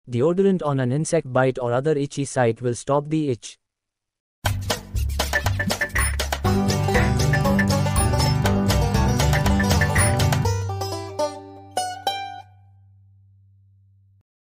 Deodorant on an insect bite or other itchy site will stop the itch.